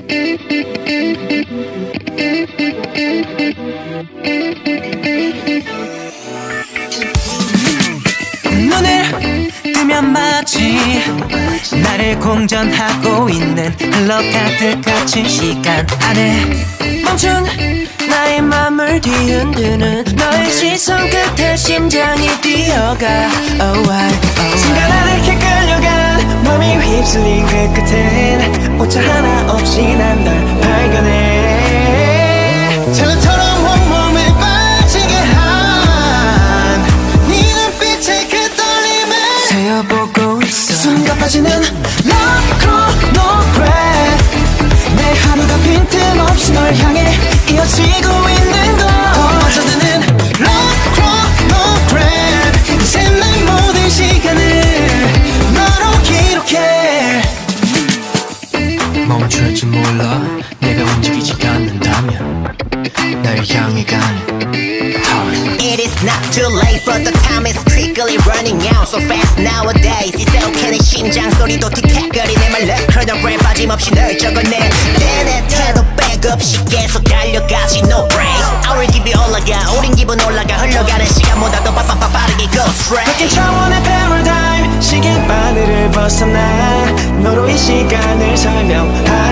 눈을 뜨면 마치 나를 공전하고 있는 흘러가듯 갇힌 시간 안에 멈춘 나의 맘을 뒤흔드는 너의 시선 끝에 심장이 뛰어가. 순간 아래게 끌려간 맘이 휩쓸린 그 끝엔 오차 하나 없이 난 널 발견해. 저처럼 온몸을 빠지게 한 네 눈빛의 그 떨림을 세어보고 있어. 순간 빠지는 love chronograph. 내 하루가 빈틈없이 널 향해 이어지고 있는 걸 어쩌드는 love chronograph. 이제 내 모든 시간을 너로 기록해. 멈출지 몰라 내가 움직이지가 않는다면 날 향해 가는 It is not too late but the time is quickly running out so fast nowadays. 이새롭게는 심장 소리도 틱탁거리네 말 left chronograph 빠짐없이 널 적어내. 내 태도 백없이 계속 달려가지 no break. Our 기분 올라가 우린 기분 올라가 흘러가는 시간보다 더 빠르게 go straight. 바뀐 차원의 paradigm 시계 바늘을 벗어나 너로 이 시간을 설명하